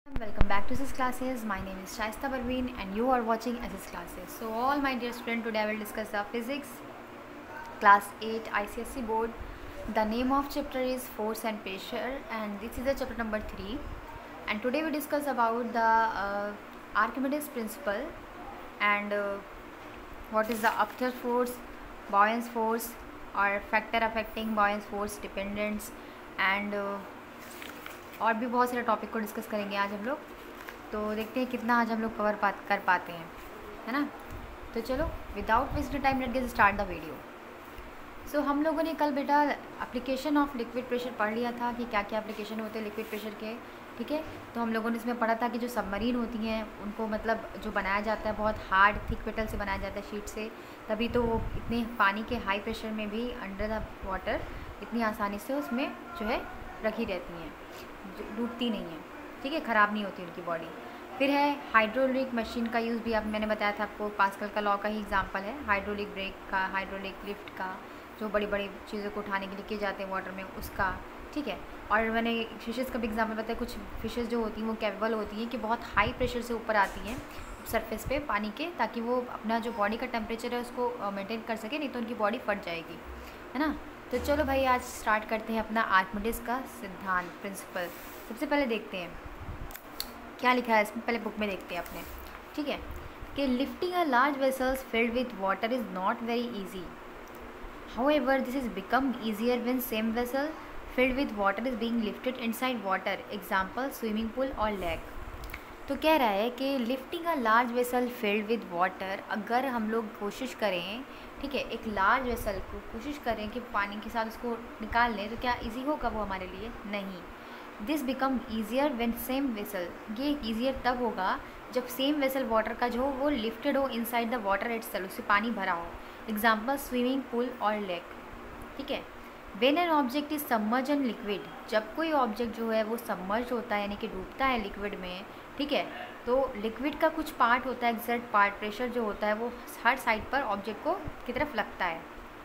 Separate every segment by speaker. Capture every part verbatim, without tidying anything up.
Speaker 1: Welcome back to S I S classes. My name is Shaista Parveen and you are watching S I S classes. So all my dear students, today I will discuss the physics class eight I C S E board. The name of chapter is force and pressure and this is the chapter number three. And today we discuss about the uh, Archimedes principle and uh, what is the upward force, buoyant force और factor affecting buoyant force dependents and और भी बहुत सारे topic को discuss करेंगे आज हम लोग। तो देखते हैं कितना आज हम लोग कवर पा कर पाते हैं, है ना। तो चलो without wasting time let get start the video. So हम लोगों ने कल बेटा एप्लीकेशन ऑफ लिक्विड प्रेशर पढ़ लिया था कि क्या क्या एप्लीकेशन होते हैं लिक्विड प्रेशर के, ठीक है। तो हम लोगों ने इसमें पढ़ा था कि जो सबमरीन होती हैं उनको मतलब जो बनाया जाता है बहुत हार्ड थिक मेटल से बनाया जाता है, शीट से, तभी तो वो इतने पानी के हाई प्रेशर में भी अंडर द वाटर इतनी आसानी से उसमें जो है रखी रहती हैं, डूबती नहीं है, ठीक है, ख़राब नहीं होती उनकी बॉडी। फिर है हाइड्रोलिक मशीन का यूज़ भी, आप मैंने बताया था आपको, पास्कल का लॉ का ही एग्जांपल है हाइड्रोलिक ब्रेक का, हाइड्रोलिक लिफ्ट का, जो बड़ी बड़ी चीज़ों को उठाने के लिए किए जाते हैं वाटर में उसका, ठीक है। और मैंने फिशेज़ का भी एग्जांपल बताया, कुछ फिशेज़ जो होती हैं वो कैपेबल होती हैं कि बहुत हाई प्रेशर से ऊपर आती हैं सरफेस पे पानी के, ताकि वो अपना जो बॉडी का टेम्परेचर है उसको मेंटेन कर सके, नहीं तो उनकी बॉडी फट जाएगी, है ना। तो चलो भाई आज स्टार्ट करते हैं अपना आर्किमिडीज का सिद्धांत प्रिंसिपल। सबसे पहले देखते हैं क्या लिखा है इसमें, पहले बुक में देखते हैं अपने, ठीक है। कि lifting a large vessels filled with water is not very easy, however this is become easier when same vessel filled with water is being lifted inside water, example swimming pool और lake. तो कह रहा है कि lifting a large vessel filled with water, अगर हम लोग कोशिश करें, ठीक है, एक लार्ज वेसल को कोशिश करें कि पानी के साथ उसको निकाल लें, तो क्या इजी होगा वो हमारे लिए? नहीं। This become easier when same vessel, ये ईजियर तब होगा जब सेम वेसल वाटर का जो हो वो लिफ्टेड हो इनसाइड द वाटर इटसेल्फ, उससे पानी भरा हो, एग्जाम्पल स्विमिंग पूल और लेक, ठीक है। When an object is submerge in liquid, जब कोई ऑब्जेक्ट जो है वो सबमर्ज होता है यानी कि डूबता है लिक्विड में, ठीक है, तो लिक्विड का कुछ पार्ट होता है, एक्सर्ट पार्ट, प्रेशर जो होता है वो हर साइड पर ऑब्जेक्ट को की तरफ लगता है।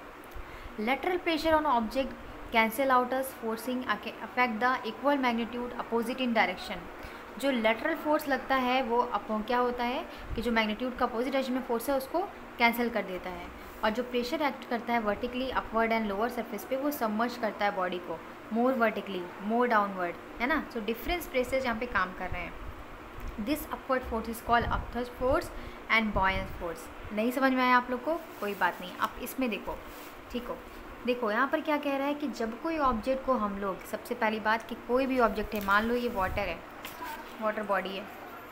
Speaker 1: Lateral pressure on object cancel out as forcing affect the equal magnitude opposite in direction. जो लेटरल फोर्स लगता है वो अपो क्या होता है कि जो मैग्नीट्यूड का अपोजिट डायरेक्शन में फोर्स है उसको कैंसिल कर देता है, और जो प्रेशर एक्ट करता है vertically upward and lower surface पे वो सबमर्ज करता है बॉडी को, मोर वर्टिकली मोर डाउनवर्ड, है ना। सो डिफरेंस प्रेशर्स यहाँ पे काम कर रहे हैं। This upward force is called upward force and buoyant force. नहीं समझ में आया आप लोग को? कोई बात नहीं, आप इसमें देखो, ठीक हो। देखो यहाँ पर क्या कह रहा है कि जब कोई ऑब्जेक्ट को हम लोग, सबसे पहली बात कि कोई भी ऑब्जेक्ट है, मान लो ये वाटर है, वाटर बॉडी है,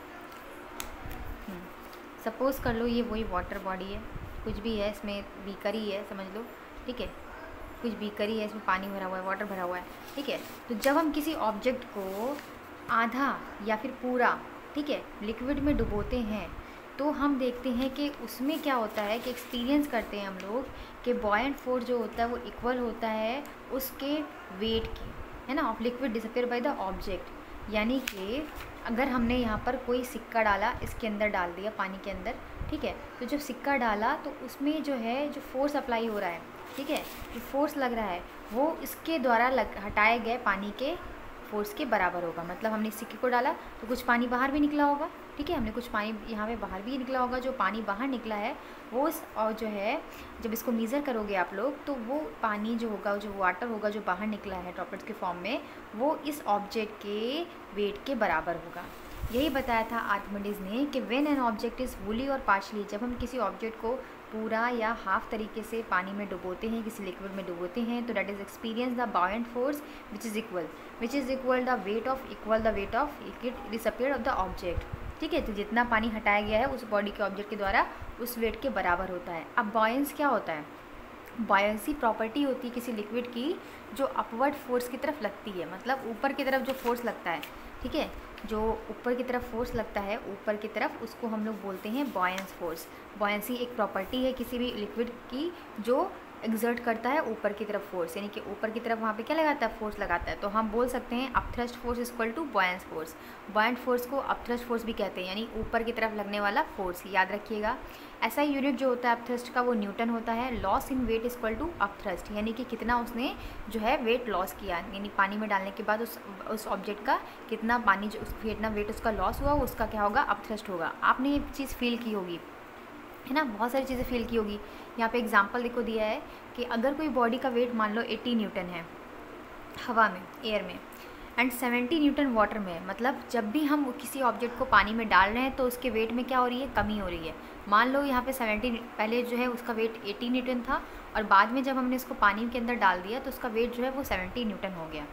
Speaker 1: सपोज़ कर लो ये वही वाटर बॉडी है, कुछ भी है इसमें, बीकर ही है समझ लो, ठीक है, कुछ बीकर ही है, इसमें पानी भरा हुआ है, वाटर भरा हुआ है, ठीक है। तो जब हम किसी ऑब्जेक्ट को आधा या फिर पूरा, ठीक है, लिक्विड में डुबोते हैं, तो हम देखते हैं कि उसमें क्या होता है कि एक्सपीरियंस करते हैं हम लोग कि बॉयंट फोर्स जो होता है वो इक्वल होता है उसके वेट के, है ना, of liquid disappear by the object. यानी कि अगर हमने यहाँ पर कोई सिक्का डाला, इसके अंदर डाल दिया पानी के अंदर, ठीक है, तो जब सिक्का डाला तो उसमें जो है जो फोर्स अप्लाई हो रहा है, ठीक है, जो फोर्स लग रहा है वो इसके द्वारा लग हटाए गए पानी के फोर्स के बराबर होगा। मतलब हमने सिक्के को डाला तो कुछ पानी बाहर भी निकला होगा, ठीक है, हमने कुछ पानी यहाँ पे बाहर भी निकला होगा, जो पानी बाहर निकला है वो उस, और जो है जब इसको मेज़र करोगे आप लोग तो वो पानी जो होगा, जो वाटर होगा जो बाहर निकला है ड्रॉपलेट्स के फॉर्म में, वो इस ऑब्जेक्ट के वेट के बराबर होगा। यही बताया था आर्किमिडीज ने कि when an object is fully और पार्शली, जब हम किसी ऑब्जेक्ट को पूरा या हाफ तरीके से पानी में डुबोते हैं, किसी लिक्विड में डुबोते हैं, तो that is experience the buoyant force which is equal which is equal the weight of equal the weight of liquid disappear of the object, ठीक है। तो जितना पानी हटाया गया है उस बॉडी के ऑब्जेक्ट के द्वारा उस वेट के बराबर होता है। अब बॉयंस क्या होता है? बॉयंसी प्रॉपर्टी होती है किसी लिक्विड की जो अपवर्ड फोर्स की तरफ लगती है, मतलब ऊपर की तरफ जो फोर्स लगता है, ठीक है, जो ऊपर की तरफ फोर्स लगता है ऊपर की तरफ, उसको हम लोग बोलते हैं बॉयंस फोर्स। बॉयंसी एक प्रॉपर्टी है किसी भी लिक्विड की जो एग्जर्ट करता है ऊपर की तरफ फोर्स, यानी कि ऊपर की तरफ वहाँ पे क्या लगाता है, फोर्स लगाता है। तो हम बोल सकते हैं upthrust force is equal to buoyance force. Buoyant force को अपथ्रस्ट फोर्स भी कहते हैं, यानी ऊपर की तरफ लगने वाला फोर्स, याद रखिएगा। ऐसा यूनिट जो होता है अपथ्रस्ट का वो न्यूटन होता है। Loss in weight is equal to upthrust, यानी कि कितना उसने जो है वेट लॉस किया, यानी पानी में डालने के बाद उस उस ऑब्जेक्ट का कितना पानी जो उस कितना वेट उसका लॉस हुआ, उसका क्या होगा, अपथ्रस्ट होगा। आपने ये चीज़ फील की होगी, है ना, बहुत सारी चीज़ें फील की होगी। यहाँ पे एग्जांपल देखो दिया है कि अगर कोई बॉडी का वेट मान लो अस्सी न्यूटन है हवा में, एयर में, एंड सत्तर न्यूटन वाटर में, मतलब जब भी हम किसी ऑब्जेक्ट को पानी में डाल रहे हैं तो उसके वेट में क्या हो रही है, कमी हो रही है। मान लो यहाँ पे सत्तर, पहले जो है उसका वेट अस्सी न्यूटन था और बाद में जब हमने इसको पानी के अंदर डाल दिया तो उसका वेट जो है वो सत्तर न्यूटन हो गया,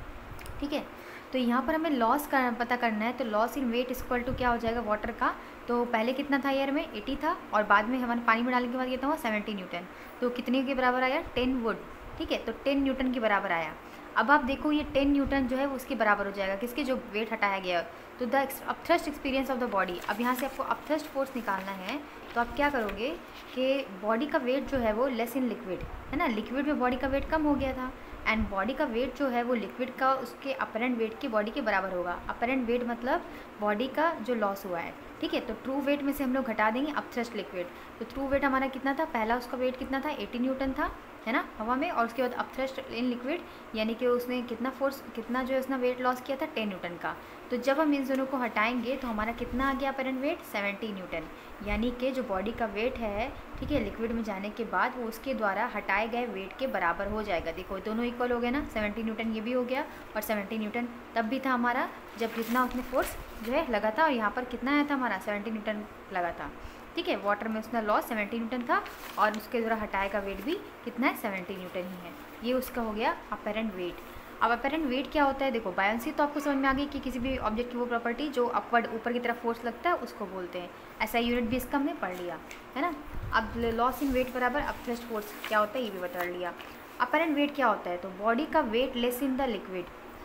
Speaker 1: ठीक है। तो यहाँ पर हमें लॉस कर पता करना है, तो loss in weight equal to क्या हो जाएगा वाटर का, तो पहले कितना था एयर में, अस्सी था और बाद में हमारे पानी में डालने के बाद कितना हुआ, सत्तर न्यूटन। तो कितने के बराबर आया, दस वुड, ठीक है, तो दस न्यूटन के बराबर आया। अब आप देखो ये दस न्यूटन जो है वो उसके बराबर हो जाएगा किसके, जो वेट हटाया गया। तो the upthrust experience of the body, अब यहाँ से आपको अपथ्रस्ट फोर्स निकालना है, तो आप क्या करोगे कि बॉडी का वेट जो है वो लेस इन लिक्विड, है ना, लिक्विड में बॉडी का वेट कम हो गया था, एंड बॉडी का वेट जो है वो लिक्विड का उसके अपरेंट वेट की बॉडी के बराबर होगा। अपरेंट वेट मतलब बॉडी का जो लॉस हुआ है, ठीक है। तो ट्रू वेट में से हम लोग घटा देंगे अपथ्रस्ट लिक्विड। तो ट्रू वेट हमारा कितना था, पहला उसका वेट कितना था, अस्सी न्यूटन था, है ना, हवा में, और उसके बाद अपथ्रस्ट इन लिक्विड, यानी कि उसने कितना फोर्स, कितना जो है उसने वेट लॉस किया था, दस न्यूटन का। तो जब हम इन दोनों को हटाएंगे तो हमारा कितना आ गया अपरेंट वेट, सत्तर न्यूटन, यानी कि जो बॉडी का वेट है, ठीक है, लिक्विड में जाने के बाद वो उसके द्वारा हटाए गए वेट के बराबर हो जाएगा। देखो दोनों इक्वल हो गए ना, सत्तर न्यूटन ये भी हो गया और सत्तर न्यूटन तब भी था हमारा जब कितना उसने फोर्स जो है लगा था, और यहाँ पर कितना आया था हमारा, सत्तर न्यूटन लगा था, ठीक है। वाटर में उसका लॉस सत्तर न्यूटन था और उसके द्वारा हटाए का वेट भी कितना है, सत्तर न्यूटन ही है। ये उसका हो गया अपेरेंट वेट। अब अपेरेंट वेट क्या होता है, देखो बायोंसी तो आपको समझ में आ गई कि किसी भी ऑब्जेक्ट की वो प्रॉपर्टी जो अपवर्ड ऊपर की तरफ फोर्स लगता है उसको बोलते हैं। ऐसा यूनिट भी इसका हमने पढ़ लिया, है ना। अब लॉस इन वेट बराबर अपथ्रस्ट फोर्स क्या होता है ये भी बता लिया। अपेरेंट वेट क्या होता है, तो बॉडी का weight less in the liquid,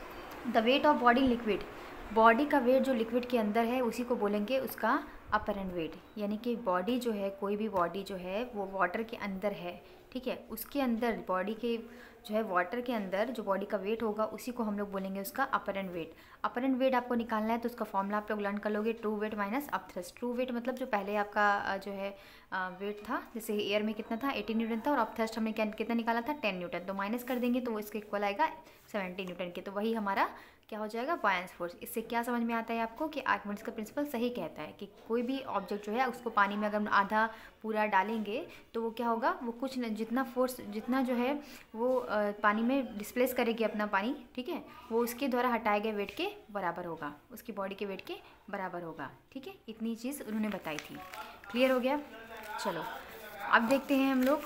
Speaker 1: the weight of body liquid, body का वेट जो लिक्विड के अंदर है उसी को बोलेंगे उसका अपेरेंट वेट, यानी कि बॉडी जो है, कोई भी बॉडी जो है वो वाटर के अंदर है, ठीक है, उसके अंदर बॉडी के जो है वाटर के अंदर जो बॉडी का वेट होगा उसी को हम लोग बोलेंगे उसका अपेरेंट वेट। अपेरेंट वेट आपको निकालना है तो उसका फॉर्मूला आप लोग लर्न कर लोगे, true weight minus upthrust. True weight मतलब जो पहले आपका जो है वेट था, जैसे एयर में कितना था, अस्सी न्यूटन था, और अपथ्रस्ट हमने कितना निकाला था, दस न्यूटन, तो माइनस कर देंगे तो वो इसके इक्वल आएगा सत्तर न्यूटन के, तो वही हमारा क्या हो जाएगा, बॉयंस फोर्स। इससे क्या समझ में आता है आपको कि आर्किमिडीज का प्रिंसिपल सही कहता है कि कोई भी ऑब्जेक्ट जो है उसको पानी में अगर हम आधा पूरा डालेंगे तो वो क्या होगा, वो कुछ न, जितना फोर्स जितना जो है वो आ, पानी में डिस्प्लेस करेगी अपना पानी, ठीक है, वो उसके द्वारा हटाए गए वेट के बराबर होगा, उसकी बॉडी के वेट के बराबर होगा, ठीक है। इतनी चीज़ उन्होंने बताई थी, क्लियर हो गया। चलो अब देखते हैं हम लोग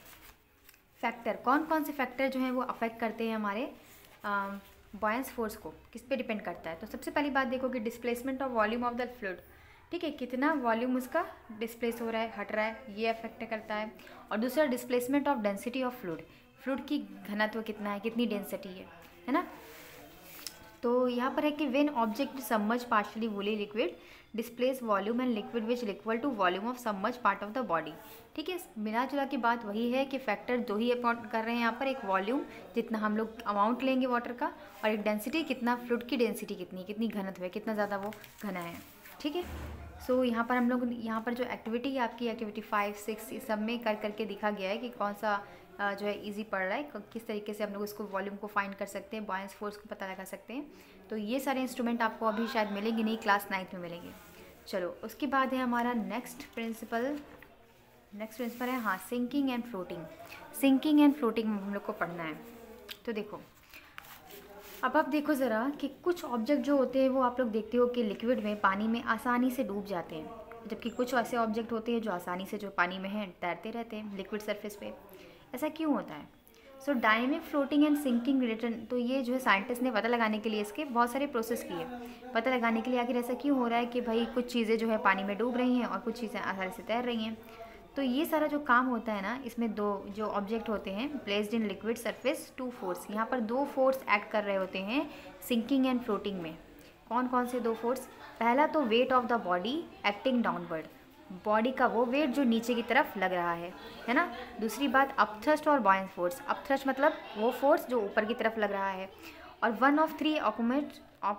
Speaker 1: फैक्टर, कौन कौन से फैक्टर जो हैं वो अफेक्ट करते हैं हमारे बॉयंस फोर्स को, किस पे डिपेंड करता है। तो सबसे पहली बात देखो कि displacement of volume of the fluid, ठीक है, कितना वॉल्यूम उसका डिस्प्लेस हो रहा है, हट रहा है, ये अफेक्ट करता है। और दूसरा displacement of density of fluid, fluid की घनत्व कितना है, कितनी डेंसिटी है, है ना। तो यहाँ पर है कि when object submerge partially wholly liquid displace volume and liquid which equal to volume of submerge part of the body, ठीक है। मिला जुला की बात वही है कि फैक्टर दो ही अकाउंट कर रहे हैं यहाँ पर, एक वॉल्यूम जितना हम लोग अमाउंट लेंगे वाटर का, और एक डेंसिटी कितना, फ्लूइड की डेंसिटी कितनी कितनी घनत्व है, कितना ज़्यादा वो घना है, ठीक है। सो so, यहाँ पर हम लोग यहाँ पर जो एक्टिविटी है आपकी एक्टिविटी फाइव सिक्स इस सब में कर करके दिखा गया है कि कौन सा जो है इजी पड़ रहा है, किस तरीके से हम लोग इसको वॉल्यूम को फाइंड कर सकते हैं, बॉयंस फोर्स को पता लगा सकते हैं। तो ये सारे इंस्ट्रूमेंट आपको अभी शायद मिलेंगे नहीं, क्लास नाइन्थ में मिलेंगे। चलो उसके बाद है हमारा नेक्स्ट प्रिंसिपल, नेक्स्ट प्रिंसिपल है हाँ sinking and floating. Sinking and floating हम लोग को पढ़ना है। तो देखो अब आप देखो ज़रा कि कुछ ऑब्जेक्ट जो होते हैं वो आप लोग देखते हो कि लिक्विड में, पानी में आसानी से डूब जाते हैं, जबकि कुछ ऐसे ऑब्जेक्ट होते हैं जो आसानी से जो पानी में हैं तैरते रहते हैं लिक्विड सरफेस पे। ऐसा क्यों होता है? So dynamic floating and sinking related, तो ये जो है साइंटिस्ट ने पता लगाने के लिए इसके बहुत सारे प्रोसेस किए, पता लगाने के लिए आखिर ऐसा क्यों हो रहा है कि भाई कुछ चीज़ें जो है पानी में डूब रही हैं और कुछ चीज़ें आसानी से तैर रही हैं। तो ये सारा जो काम होता है ना, इसमें दो जो ऑब्जेक्ट होते हैं placed in liquid surface, two force, यहाँ पर दो फोर्स एक्ट कर रहे होते हैं सिंकिंग एंड फ्लोटिंग में। कौन कौन से दो फोर्स? पहला तो weight of the body acting downward, body का वो वेट जो नीचे की तरफ लग रहा है, है ना। दूसरी बात अपथ्रस्ट और बॉयंट फोर्स। अपथ्रस्ट मतलब वो फोर्स जो ऊपर की तरफ लग रहा है, और one of three accurate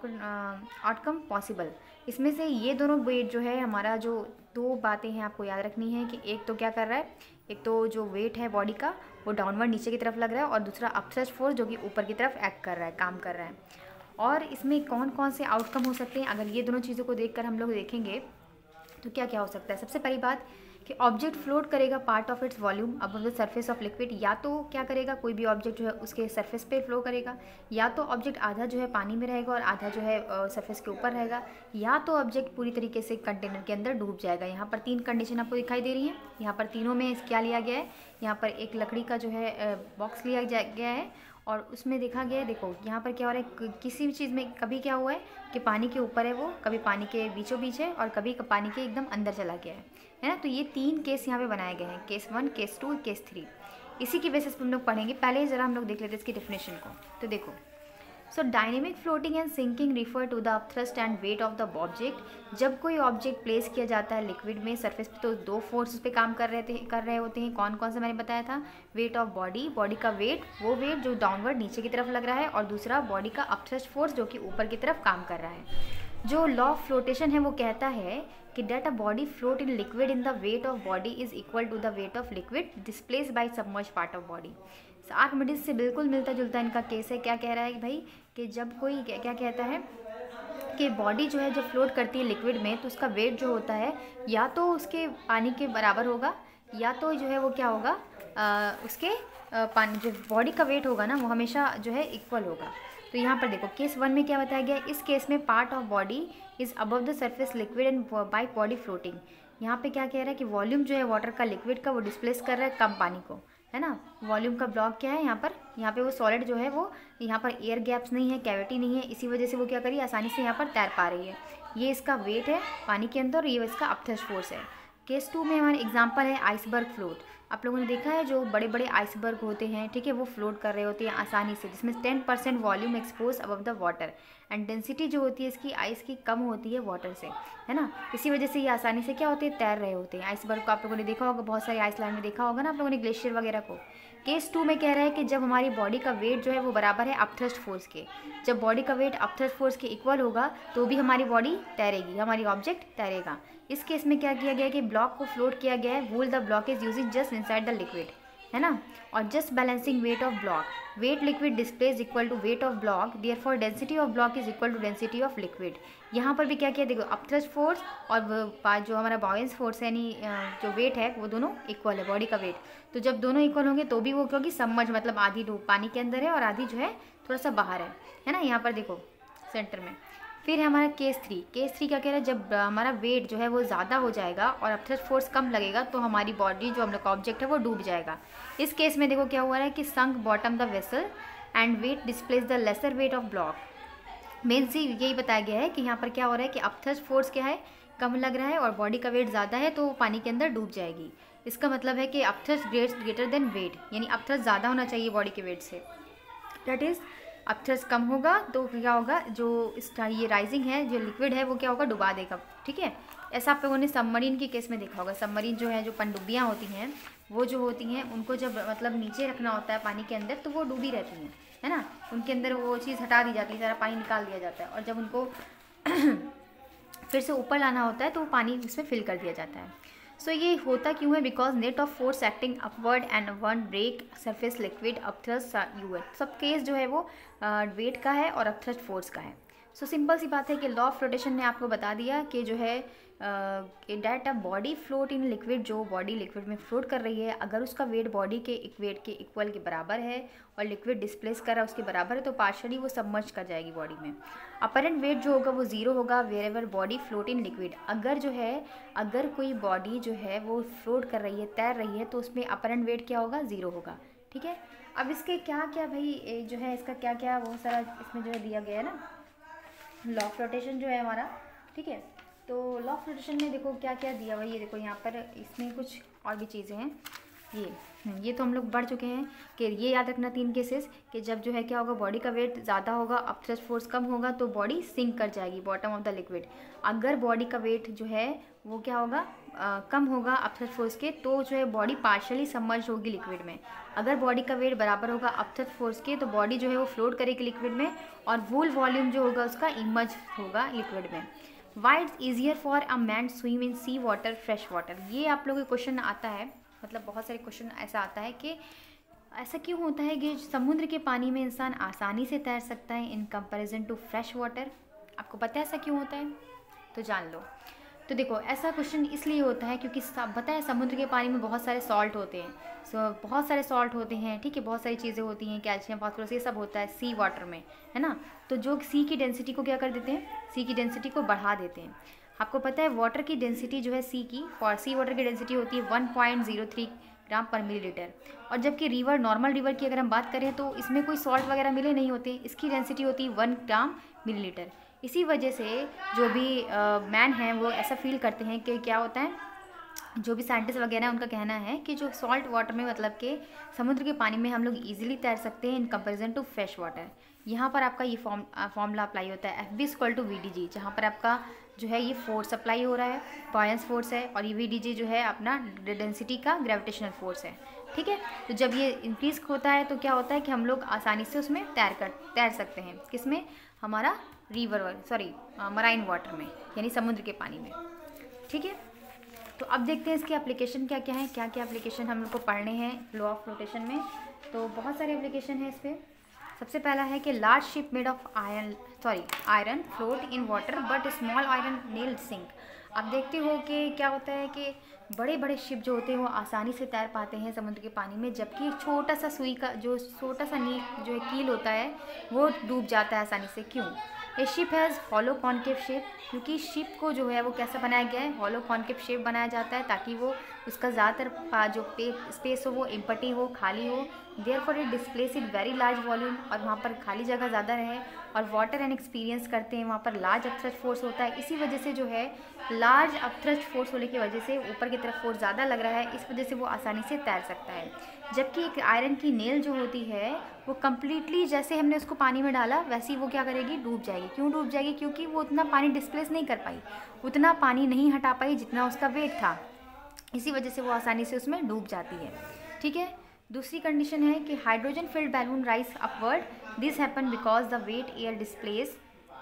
Speaker 1: outcome possible. इसमें से ये दोनों वेट जो है हमारा, जो दो बातें हैं आपको याद रखनी है कि एक तो क्या कर रहा है, एक तो जो वेट है बॉडी का वो डाउनवर्ड नीचे की तरफ लग रहा है, और दूसरा अपथ्रस्ट फोर्स जो कि ऊपर की तरफ एक्ट कर रहा है, काम कर रहा है। और इसमें कौन कौन से आउटकम हो सकते हैं, अगर ये दोनों चीज़ों को देखकर हम लोग देखेंगे तो क्या क्या हो सकता है। सबसे पहली बात कि ऑब्जेक्ट फ्लोट करेगा part of its volume above the surface of liquid. या तो क्या करेगा, कोई भी ऑब्जेक्ट जो है उसके सरफेस पे फ्लो करेगा, या तो ऑब्जेक्ट आधा जो है पानी में रहेगा और आधा जो है सरफेस के ऊपर रहेगा, या तो ऑब्जेक्ट पूरी तरीके से कंटेनर के अंदर डूब जाएगा। यहाँ पर तीन कंडीशन आपको दिखाई दे रही है। यहाँ पर तीनों में क्या लिया गया है, यहाँ पर एक लकड़ी का जो है बॉक्स लिया गया है और उसमें देखा गया है, देखो यहाँ पर क्या हो रहा है, किसी भी चीज़ में कभी क्या हुआ है कि पानी के ऊपर है वो, कभी पानी के बीचों बीच है और कभी पानी के एकदम अंदर चला गया है, है ना। तो ये तीन केस यहाँ पे बनाए गए हैं, case one, case two, case three. इसी की बेसिस पर हम लोग पढ़ेंगे। पहले ज़रा हम लोग देख लेते हैं इसकी डेफिनेशन को। तो देखो, so dynamic floating and sinking refer to the upthrust and weight of the object. जब कोई ऑब्जेक्ट प्लेस किया जाता है लिक्विड में सरफेस पे, तो दो फोर्स पे काम कर रहे थे कर रहे होते हैं। कौन कौन सा मैंने बताया था, वेट ऑफ बॉडी, बॉडी का वेट, वो वेट जो डाउनवर्ड नीचे की तरफ लग रहा है, और दूसरा बॉडी का अपथ्रस्ट फोर्स जो कि ऊपर की तरफ काम कर रहा है। जो लॉ ऑफ फ्लोटेशन है वो कहता है कि that a body float in liquid in the weight of body is equal to the weight of liquid displace by submerge part of body. Archimedes से बिल्कुल मिलता जुलता इनका केस है। क्या कह रहा है कि भाई कि जब कोई क्या, क्या कहता है कि बॉडी जो है जब फ्लोट करती है लिक्विड में, तो उसका वेट जो होता है या तो उसके पानी के बराबर होगा, या तो जो है वो क्या होगा, आ, उसके आ, पानी जो बॉडी का वेट होगा ना वो हमेशा जो है इक्वल होगा। तो यहाँ पर देखो केस वन में क्या बताया गया, इस केस में part of body is above the surface liquid and by body floating. यहाँ पे क्या कह रहा है कि वॉल्यूम जो है वाटर का लिक्विड का वो डिस्प्लेस कर रहा है कम पानी को, है ना। वॉल्यूम का ब्लॉक क्या है यहाँ पर, यहाँ पे वो सॉलिड जो है वो, यहाँ पर एयर गैप्स नहीं है, कैविटी नहीं है, इसी वजह से वो क्या करी आसानी से यहाँ पर तैर पा रही है। ये इसका वेट है पानी के अंदर, ये इसका अपथ्रस्ट फोर्स है। केस टू में हमारा एग्जांपल है आइसबर्ग फ्लोट। आप लोगों ने देखा है जो बड़े बड़े आइसबर्ग होते हैं, ठीक है, वो फ्लोट कर रहे होते हैं आसानी से, जिसमें ten percent volume expose above the water and density जो होती है इसकी आइस की कम होती है वाटर से, है ना। इसी वजह से ये आसानी से क्या होते हैं, तैर रहे होते हैं। आइसबर्ग को आप लोगों ने देखा होगा, बहुत सारे आइसलैंड में देखा होगा ना आप लोगों ने, ग्लेशियर वगैरह को। केस टू में कह रहा है कि जब हमारी बॉडी का वेट जो है वो बराबर है अपथ्रस्ट फोर्स के, जब बॉडी का वेट अपथ्रस्ट फोर्स के इक्वल होगा तो भी हमारी बॉडी तैरेगी, हमारी ऑब्जेक्ट तैरेगा। इस केस में क्या किया गया है कि ब्लॉक को फ्लोट किया गया है, whole the block is using just inside the liquid, है ना, और just balancing weight of block, weight liquid displace equal to weight of block, therefore density of block is equal to density of liquid. यहाँ पर भी क्या किया, देखो upthrust force और जो हमारा बॉयंस फोर्स है यानी जो वेट है वो दोनों इक्वल है, बॉडी का वेट। तो जब दोनों इक्वल होंगे तो भी वो क्योंकि सबमर्ज मतलब आधी डूब पानी के अंदर है और आधी जो है थोड़ा सा बाहर है, है ना। यहाँ पर देखो सेंटर में। फिर है हमारा केस थ्री। केस थ्री क्या कह रहा है, जब हमारा वेट जो है वो ज़्यादा हो जाएगा और अपथ्रस्ट फोर्स कम लगेगा तो हमारी बॉडी जो हम लोग का ऑब्जेक्ट है वो डूब जाएगा। इस केस में देखो क्या हुआ है कि sunk bottom the vessel and weight displace the lesser weight of block. मेन सी यही बताया गया है कि यहाँ पर क्या हो रहा है कि अपथ्रस्ट फोर्स क्या है, कम लग रहा है और बॉडी का वेट ज़्यादा है तो पानी के अंदर डूब जाएगी। इसका मतलब है कि अपथ्रस्ट ग्रेटर देन वेट, यानी अपथ्रस्ट ज़्यादा होना चाहिए बॉडी के वेट से। दैट इज़ अपथ्रस्ट कम होगा तो क्या होगा, जो इसका ये राइजिंग है जो लिक्विड है वो क्या होगा, डुबा देगा, ठीक है। ऐसा आप लोगों ने सबमरीन के केस में देखा होगा। सबमरीन जो है, जो पनडुब्बियाँ होती हैं वो जो होती हैं उनको जब मतलब नीचे रखना होता है पानी के अंदर तो वो डूबी रहती हैं, है ना। उनके अंदर वो चीज़ हटा दी जाती है, सारा पानी निकाल दिया जाता है, और जब उनको फिर से ऊपर लाना होता है तो वो पानी उसमें फिल कर दिया जाता है। सो so, ये होता क्यों है, because net of force acting upward and one break surface liquid upthrust you है। सब केस जो है वो वेट uh, का है और अपथ्रस्ट फोर्स का है। सो so, सिंपल सी बात है कि लॉ ऑफ रोटेशन ने आपको बता दिया कि जो है that a body float in liquid, जो बॉडी लिक्विड में फ्लोट कर रही है अगर उसका वेट बॉडी के वेट के इक्वल के बराबर है और लिक्विड डिस्प्लेस कर रहा है उसके बराबर है तो पार्शली वो सबमर्ज कर जाएगी बॉडी में। अपरेंट वेट जो होगा वो जीरो होगा wherever body float in liquid. अगर जो है अगर कोई बॉडी जो है वो फ्लोट कर रही है, तैर रही है, तो उसमें अपरेंट वेट क्या होगा, ज़ीरो होगा, ठीक है। अब इसके क्या क्या भाई जो है इसका क्या क्या बहुत सारा इसमें जो है दिया गया है ना, लॉ ऑफ रोटेशन जो है हमारा, ठीक है। तो लॉ ऑफ रोटेशन में देखो क्या क्या दिया हुआ है, ये देखो यहाँ पर इसमें कुछ और भी चीज़ें हैं। ये ये तो हम लोग बढ़ चुके हैं कि ये याद रखना तीन केसेस कि जब जो है क्या होगा, बॉडी का वेट ज़्यादा होगा, अपथ्रस्ट फोर्स कम होगा तो बॉडी सिंक कर जाएगी बॉटम ऑफ द लिक्विड। अगर बॉडी का वेट जो है वो क्या होगा, आ, कम होगा अपथ्रस्ट फोर्स के, तो जो है बॉडी पार्शियली सबमर्ज होगी लिक्विड में। अगर बॉडी का वेट बराबर होगा अपथ्रस्ट फोर्स के तो बॉडी जो है वो फ्लोट करेगी लिक्विड में और वूल वॉल्यूम जो होगा उसका इमर्ज होगा लिक्विड में। Why it's easier for a man swim in sea water fresh water, ये आप लोगों के क्वेश्चन आता है, मतलब बहुत सारे क्वेश्चन ऐसा आता है कि ऐसा क्यों होता है कि समुद्र के पानी में इंसान आसानी से तैर सकता है in comparison to fresh water. आपको पता है ऐसा क्यों होता है? तो जान लो। तो देखो, ऐसा क्वेश्चन इसलिए होता है क्योंकि पता है समुद्र के पानी में बहुत सारे सॉल्ट होते हैं, सो so, बहुत सारे सॉल्ट होते हैं, ठीक है, बहुत सारी चीज़ें होती हैं, कैल्शियम, फास्फोरस, ये सब होता है सी वाटर में, है ना। तो जो सी की डेंसिटी को क्या कर देते हैं, सी की डेंसिटी को बढ़ा देते हैं। आपको पता है वाटर की डेंसिटी जो है सी की, फॉर सी वाटर की डेंसिटी होती है one point zero three gram per millilitre, और जबकि रिवर, नॉर्मल रिवर की अगर हम बात करें तो इसमें कोई सॉल्ट वगैरह मिले नहीं होते, इसकी डेंसिटी होती है वन ग्राम मिलीलीटर। इसी वजह से जो भी मैन हैं वो ऐसा फील करते हैं कि क्या होता है, जो भी साइंटिस्ट वगैरह हैं उनका कहना है कि जो सॉल्ट वाटर में, मतलब कि समुद्र के पानी में हम लोग ईजिली तैर सकते हैं in comparison to fresh water. यहाँ पर आपका ये फॉर्म फॉर्मूला अप्लाई होता है, F B equal to V D G, जहाँ पर आपका जो है ये फोर्स अप्लाई हो रहा है, बॉयंस फोर्स है, और ये वी डी जी जो है अपना डेंसिटी का ग्रेविटेशनल फोर्स है, ठीक है। तो जब ये इंक्रीज होता है तो क्या होता है कि हम लोग आसानी से उसमें तैर कर तैर सकते हैं, किसमें, हमारा रिवर, सॉरी मराइन वाटर में, यानी समुद्र के पानी में, ठीक है। तो अब देखते हैं इसके एप्लीकेशन क्या क्या है, क्या क्या एप्लीकेशन हम लोग को पढ़ने हैं लॉ ऑफ फ्लोटेशन में। तो बहुत सारे एप्लीकेशन है इस पर। सबसे पहला है कि large ship made of iron sorry iron float in water but small iron nail sink. आप देखते हो कि क्या होता है कि बड़े बड़े शिप जो होते हैं वो आसानी से तैर पाते हैं समुद्र के पानी में, जबकि एक छोटा सा सुई का जो छोटा सा नी जो है कील होता है वो डूब जाता है आसानी से। क्यों? A ship has hollow concave shape, क्योंकि शिप को जो है वो कैसा बनाया गया है, हॉलो कॉन्केव शेप बनाया जाता है ताकि वो उसका ज़्यादातर जो पे स्पेस हो वो एम्पटी हो, खाली हो। Therefore it displace it very large volume, और वहाँ पर खाली जगह ज़्यादा रहे, और वाटर एंड एक्सपीरियंस करते हैं, वहाँ पर लार्ज अपथ्रस्ट फोर्स होता है। इसी वजह से जो है लार्ज अपथ्रस्ट फोर्स होने की वजह से ऊपर की तरफ फोर्स ज़्यादा लग रहा है, इस वजह से वो आसानी से तैर सकता है। जबकि एक आयरन की नेल जो होती है वो कम्प्लीटली जैसे हमने उसको पानी में डाला वैसे ही वो क्या करेगी, डूब जाएगी। क्यों डूब जाएगी? क्योंकि वो उतना पानी डिस्प्लेस नहीं कर पाई, उतना पानी नहीं हटा पाई जितना उसका वेट था, इसी वजह से वो आसानी से उसमें डूब जाती है, ठीक है। दूसरी कंडीशन है कि hydrogen filled balloon rise upward, this happen because the weight air displace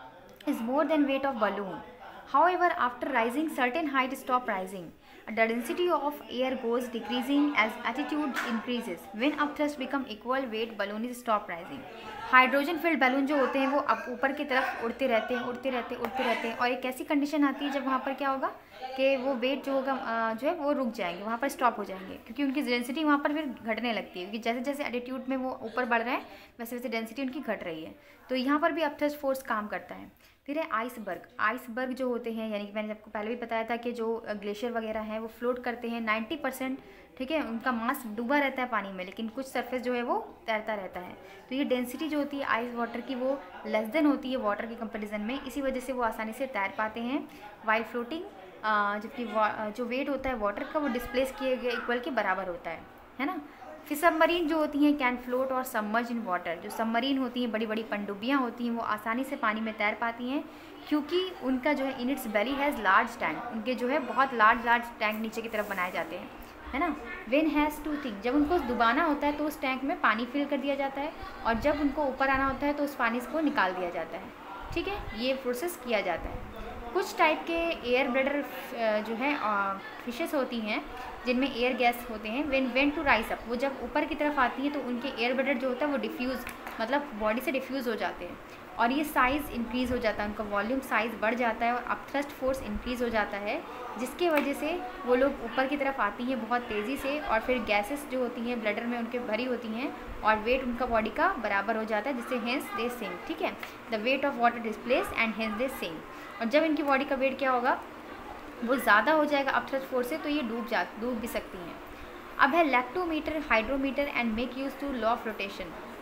Speaker 1: is more than weight of balloon. However, after rising, certain height stop rising. The density of air goes decreasing as altitude increases. When upthrust become equal, weight balloon is stop rising. Hydrogen filled balloon जो होते हैं वो अब ऊपर की तरफ उड़ते रहते हैं उड़ते रहते हैं उड़ते रहते हैं और एक ऐसी कंडीशन आती है जब वहाँ पर क्या होगा कि वो वेट जो होगा जो है वो रुक जाएंगे, वहाँ पर स्टॉप हो जाएंगे, क्योंकि उनकी डेंसिटी वहाँ पर फिर घटने लगती है, क्योंकि जैसे जैसे एटीट्यूड में वो ऊपर बढ़ रहे हैं वैसे वैसे डेंसिटी उनकी घट रही है। तो यहाँ पर भी अपथ्रस्ट फोर्स काम करता है। फिर है आइसबर्ग। आइसबर्ग जो होते हैं, यानी कि मैंने आपको पहले भी बताया था कि जो ग्लेशियर वगैरह हैं वो फ्लोट करते हैं नाइन्टी परसेंट, ठीक है, उनका मास डूबा रहता है पानी में, लेकिन कुछ सरफेस जो है वो तैरता रहता है। तो ये डेंसिटी जो होती है आइस वाटर की वो लेस देन होती है वाटर के कंपैरिजन में, इसी वजह से वो आसानी से तैर पाते हैं वाइल फ्लोटिंग, जबकि जो वेट होता है वाटर का वो डिस्प्लेस किए गए इक्वल के बराबर होता है, है ना। फिर सबमरीन जो होती हैं कैन फ्लोट और सबमर्ज इन वाटर। जो सबमरीन होती हैं, बड़ी बड़ी पनडुब्बियाँ होती हैं, वो आसानी से पानी में तैर पाती हैं क्योंकि उनका जो है in its belly has large tank, उनके जो है बहुत लार्ज लार्ज टैंक नीचे की तरफ बनाए जाते हैं, है ना। वेन हैज़ टू थिंक, जब उनको डुबाना होता है तो उस टैंक में पानी फिल कर दिया जाता है, और जब उनको ऊपर आना होता है तो उस पानी को निकाल दिया जाता है, ठीक है, ये प्रोसेस किया जाता है। कुछ टाइप के एयर ब्लडर जो है फिशेस होती हैं जिनमें एयर गैस होते हैं, when when to rise up, वो जब ऊपर की तरफ आती हैं तो उनके एयर ब्लडर जो होता है वो डिफ्यूज़, मतलब बॉडी से डिफ्यूज़ हो जाते हैं, और ये साइज़ इंक्रीज़ हो जाता है, उनका वॉल्यूम साइज़ बढ़ जाता है और अपथ्रस्ट फोर्स इंक्रीज़ हो जाता है, जिसके वजह से वो लोग ऊपर की तरफ आती हैं बहुत तेज़ी से, और फिर गैसेस जो होती हैं ब्लडर में उनके भरी होती हैं और वेट उनका बॉडी का बराबर हो जाता है, जिससे हेंस दे सिंक, ठीक है, the weight of water displace and hence they sink. और जब इनकी बॉडी का वेट क्या होगा, वो ज़्यादा हो जाएगा अपथ्रस्ट फोर्स से, तो ये डूब जा डूब भी सकती हैं। अब है lactometer, hydrometer and make use to law of rotation.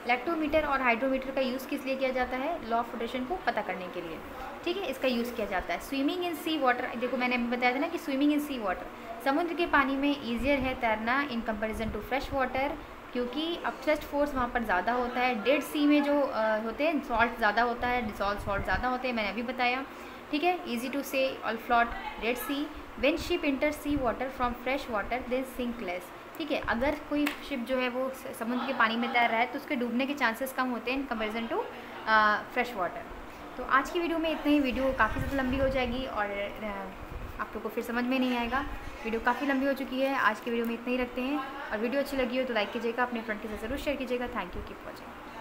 Speaker 1: Lactometer और हाइड्रोमीटर का यूज़ किस लिए किया जाता है? लॉ ऑफ रोटेशन को पता करने के लिए, ठीक है, इसका यूज़ किया जाता है। स्विमिंग इन सी वाटर, देखो मैंने अभी बताया था ना कि स्विमिंग इन सी वाटर, समुद्र के पानी में ईजियर है तैरना in comparison to fresh water, क्योंकि अपसेस्ट फोर्स वहाँ पर ज़्यादा होता है। डेड सी में जो आ, होते हैं सॉल्ट ज़्यादा होता है, डिसॉल्व सॉल्ट ज़्यादा होते हैं, मैंने अभी बताया, ठीक है। Easy to sail float dead sea, when ship enter sea water from fresh water then sink less, ठीक है। अगर कोई शिप जो है वो समुद्र के पानी में तैर रहा है तो उसके डूबने के चांसेस कम होते हैं in comparison to fresh water. तो आज की वीडियो में इतना ही, वीडियो काफ़ी ज़्यादा लंबी हो जाएगी और आप लोग को फिर समझ में नहीं आएगा। वीडियो काफ़ी लंबी हो चुकी है, आज की वीडियो में इतना ही रखते हैं। और वीडियो अच्छी लगी हो तो लाइक कीजिएगा, अपने फ्रेंड के साथ ज़रूर शेयर कीजिएगा। Thank you, keep watching.